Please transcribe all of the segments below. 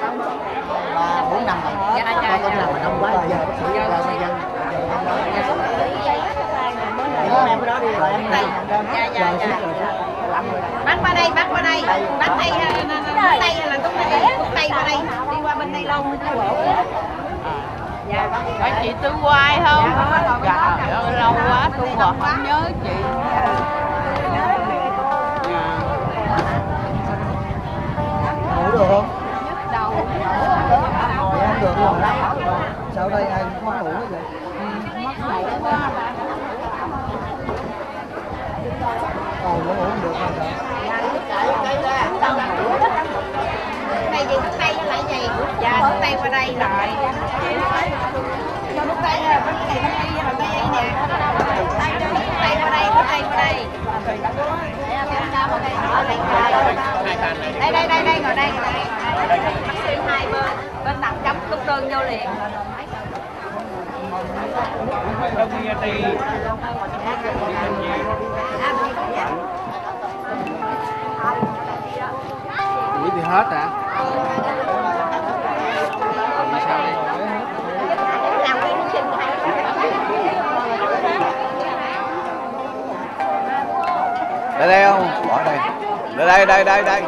3, 4 năm rồi. Có cái nào mà đông quá giờ bác sĩ giờ dân em cái đó đi rồi em đây. Bác qua đây, bác qua đây. Bác tay tay là túc tay qua đây. Đi qua bên đây lâu chứ bộ. Dạ. Có chị Tư Hoài không? Dạ, lâu quá tôi còn không nhớ chị. Ngủ được không? Ngồi không được luôn. Sao đây ai cũng mất ngủ vậy? Mất ngủ quá. Còn nó ngủ không được sao? Này gì bước tay lại gì? Dạ, bước tay qua đây rồi. Cho bước tay là bước này bước kia là tay nè. Tay qua đây, bước tay qua đây. Đây ngồi đây. Bác sĩ hai bên đặt chấm lúc đơn vô liền. Nghĩ thì hết hả? Sao đây? Đây không? Bỏ đây. Đây.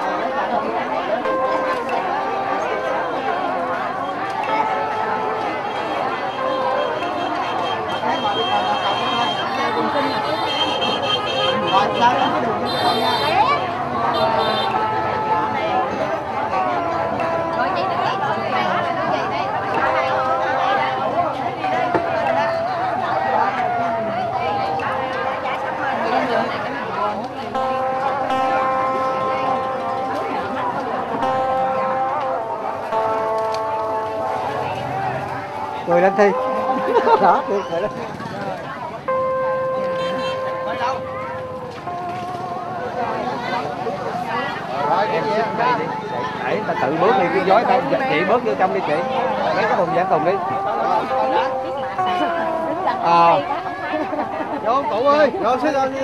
Cười lên Thi. Đó, cười lên. Đẩy ta tự bước đi cái dối ta, chị bước vô trong đi chị. Mấy cái thùng giảng tùng đi. Vô cụ ơi, vô xíu thôi.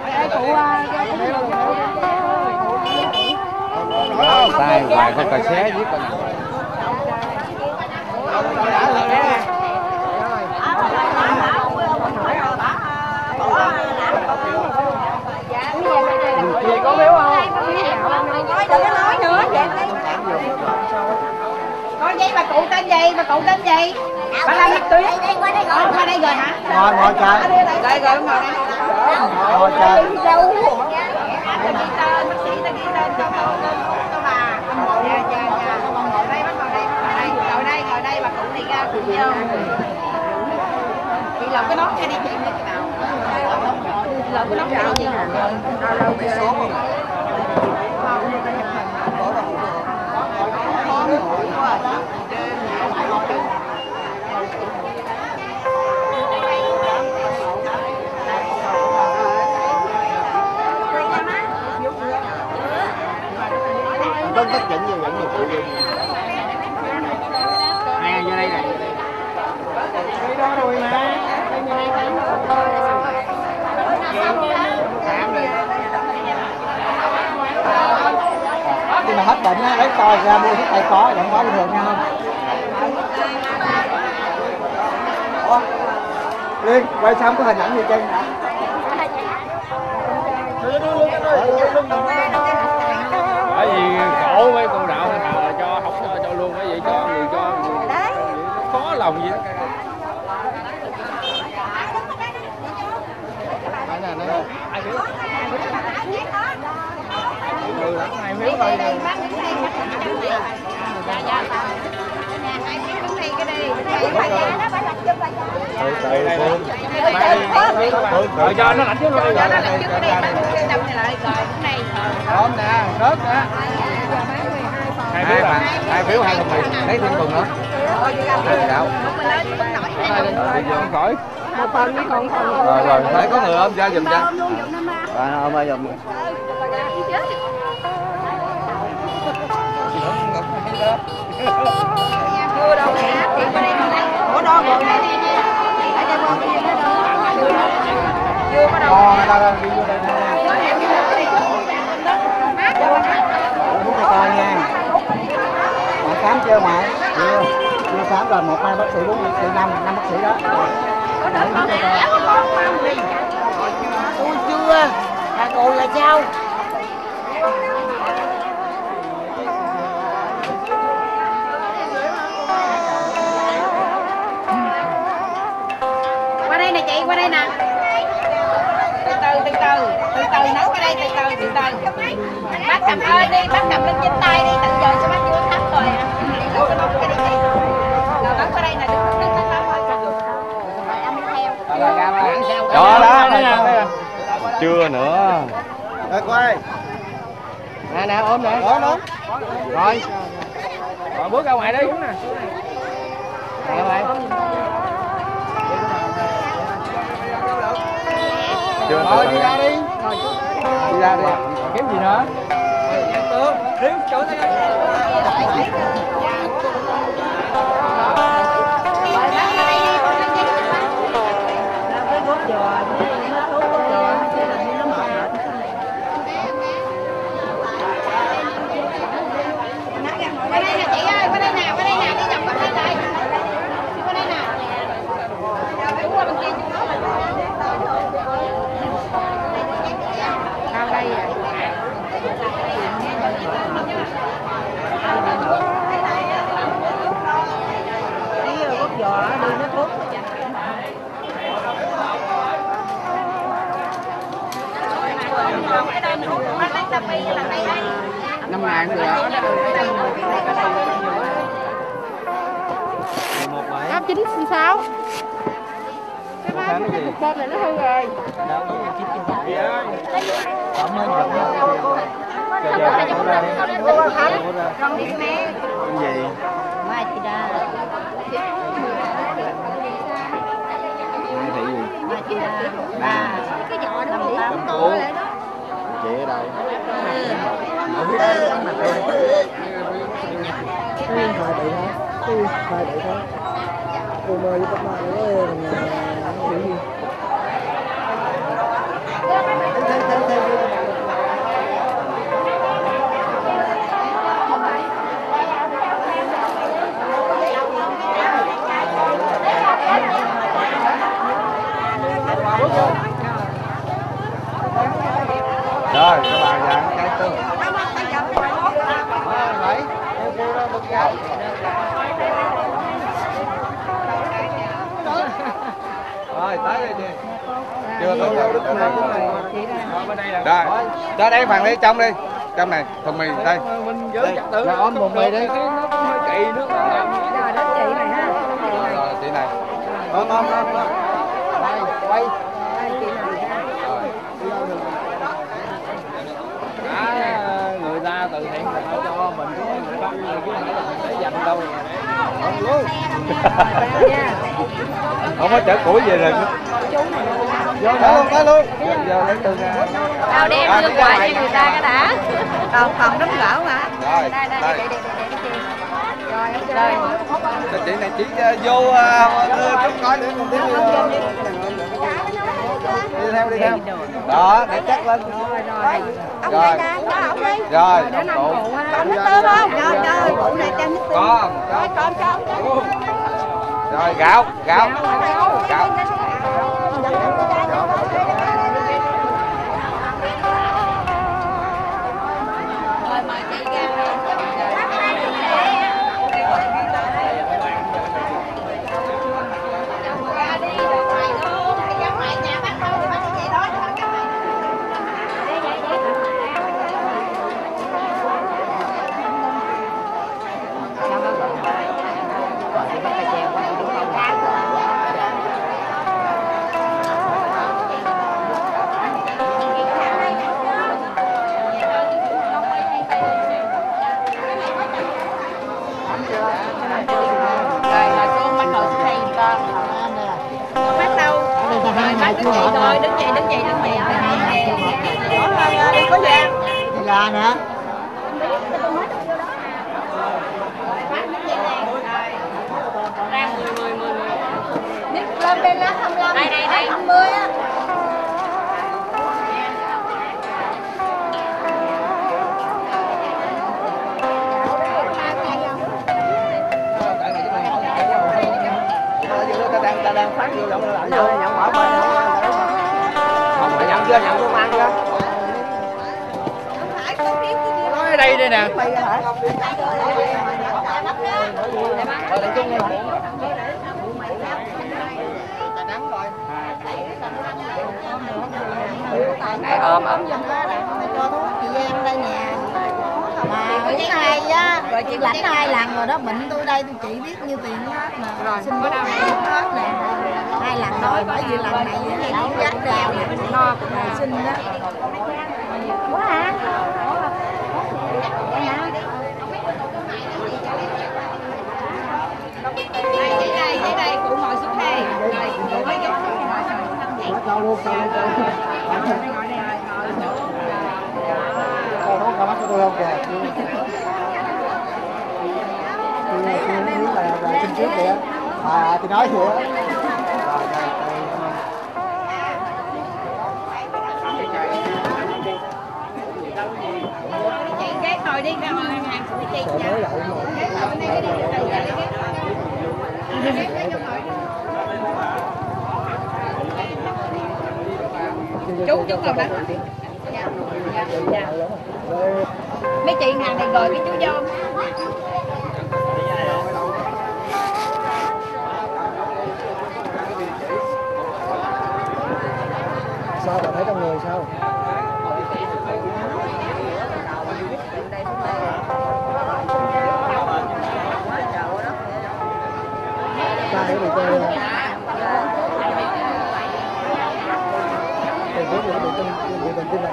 Tay hoài con cà xé với con. Chị có béo không? Đừng có nói nữa. Con dây bà cụ tên gì? Bà cụ tên gì? Bà làm lịch tuyến. Qua đây rồi hả? Ngồi chơi. Đây rồi ngồi đây. Ngồi chơi. Bác sĩ ta ghi tên cho bà. Dạ. Ngồi đây, bác ngồi đây. Ngồi đây bà cụ này ra cụ vô. Chị lột cái nón ra đi chị như thế nào? Lột cái nón ra đi chị. Đâu bị số không? Tất chỉnh như vậy nhiều. Nè vô đây nè. Cái đó rồi mà. Khi mà hết bệnh á, lấy coi ra mua thuốc tây có, đừng quá bình thường nha không? Liên, quay xong có hình ảnh gì trên hả? Bởi vì khổ với cô đạo nào là cho không cho luôn, cái gì cho người khó lòng gì đó. Ai biết? Ai biết rồi. Rồi cho nó lạnh trước rồi. Cho nó lạnh trước đi, bán cái đâm này lại rồi cái này. Không nè, rớt nè. Hai phiếu 2 thùng mì, lấy thêm thùng nữa. Đi vô khỏi. Một phần đi còn phần. Rồi, phải có người ôm ra giùm cho. Ôm ra giùm. Chưa đâu nè, chị qua đây ngồi đây. Ủa đo ngồi đây đi nha. Ở đây qua kia đó đó. Chưa có đâu. Đi vô đây nè. Uống cho coi nha. khám chưa ngoại? Chưa khám rồi, 1-2 bác sĩ, 4 bác sĩ, 5 bác sĩ đó. Tôi chưa, còn là sao? Qua đây nè chị, qua đây nè. Từ từ nấu qua đây, từ từ. Bác cầm ơi đi, bác cầm lên trên tay đi, từ giờ cho bác chưa thấm rồi à. Rồi bác qua đây nè, đứng tắm thôi. Rồi em đi theo. Đó đó. Chưa nữa. Rồi quay. Nè ôm nè. Ôm. Rồi. Rồi bước ra ngoài đi. Nè mày. Chưa Rồi đi ra đi. Đi ra đi. Kiếm gì nữa? Đứng chỗ này. Qua đây nè chị ơi, qua đây nè, đi vòng qua đây này. Qua đây nè. Đúng qua bên kia. Cao đây à. Đi rồi cốt giò đi nó cốt. Bác lấy cà phê là này đây. 5.000 được ạ. 9,6. Cái má cái cục bơm này nó hư rồi. Cảm ơn bạn. Con đi mẹ. Cái gì? Mai chị ra. Mai thị gì? Mai chị ra. Ba. Cái giỏ nó 8 tuổi lại đó. Chị ở đây. Thôi bị thôi. Cô mời với các bạn nữa mình gì? Rồi, các bạn dặn cái tư. Đấy, em cô ra bật gạo. Rồi, tới đây đi. Chưa tới đâu đức này. Rồi, cho đây phần đi trong đi. Trong này, thùng mì đây. Mình giữ trật tự. Rồi ôm bụng mì đi. Nó hơi kỳ nước. Rồi đó chị này ha. Rồi, chị này. Ôm. Đây, quay. Người ta từ thiện người ta cho mình người ta chứ để dành đâu Không luôn. không có chở củi về rồi Vô tới luôn. Giờ lấy từ ra. Tao đem đưa quà cho người ta cái đã. Còn phòng đóng gỡ mà. rồi Đây. Rồi, chị này chỉ vô chút coi nữa còn tiếp đi theo đó để chắc lên ông đây nè, cho ông đi. rồi Còn nước tương không? Rồi, cụ này cho nước tương. con Cho ông. rồi gạo Rồi mời chị ra. Đi rồi ngoài luôn, đi ra ngoài nhà bác đâu thì bác đi về đó cho bác cái này. Bắt đâu? Rồi bắt đứng dậy rồi, đứng dậy. Đi có vàng. Đi ra nè. Lên bên lá 25. Đây. 50 á. phát vô nhận bỏ không phải nhận chưa nhận công an chưa nói ở đây đây nè. Đây ôm giùm đó cho thuốc chị em đây nè. Mà cái này á, rồi chị lãnh 2 lần rồi đó, bệnh tôi đây tôi chỉ biết nhiêu tiền hết nè. Rồi xin bữa nào hết nè. 2 lần rồi, bởi vì lần này cũng dắt đèo nè, no của người xin đó. Quá hả? Đây cụ ngồi xuống đây. Đây cụ mấy cái cao luôn cao không có mắt của tôi không kìa là xin trước kìa thì nói vậy chị cái ngồi đi ra ngồi hàng của chị mới đậu chú ngồi đó. Mấy chị hàng này gọi cái chú vô. sao bạn thấy trong người sao ta hiểu được tôi bị bệnh tim mạch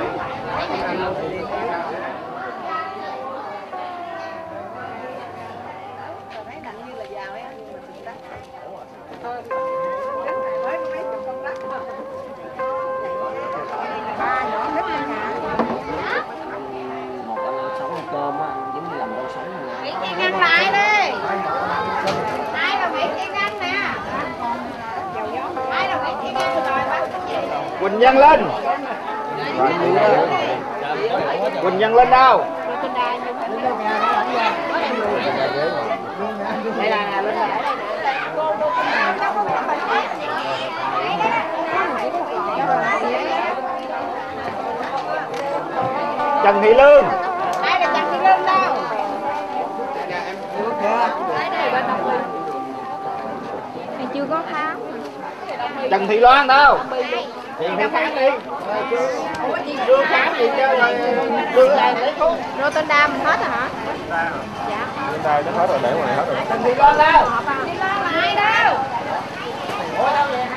Mỹ Tiên Ngăn lại đi. Ai là Mỹ Tiên Ngăn nè. Ai là Mỹ Tiên Ngăn rồi bác cái gì? Quỳnh Nhân Linh. Quỳnh Nhân Linh đâu? Đây là Linh lại. Trần Thị Lương. Ai là Trần Thị Lương đâu? Thì chưa có khám. Trần Thị Loan đâu? Hiện đi khám đi. Đưa khám gì cho rồi đưa lại lấy thuốc. Rotterdam hết rồi hả? Dạ. Đây nó hết rồi, để ngoài hết rồi. Trần Thị Loan đâu? Thị Loan là ai đâu?